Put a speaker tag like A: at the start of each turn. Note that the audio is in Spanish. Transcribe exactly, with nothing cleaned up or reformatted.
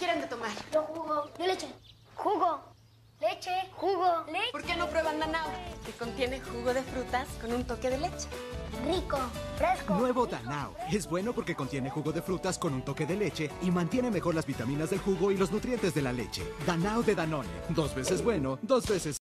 A: quieren de tomar?
B: Yo jugo. Yo leche. Jugo. Leche. Jugo. Leche.
A: ¿Por qué no prueban Danao? Que contiene jugo de frutas con un toque de leche.
B: Rico. Fresco.
C: Nuevo Danao. Es bueno porque contiene jugo de frutas con un toque de leche y mantiene mejor las vitaminas del jugo y los nutrientes de la leche. Danao de Danone. Dos veces bueno, dos veces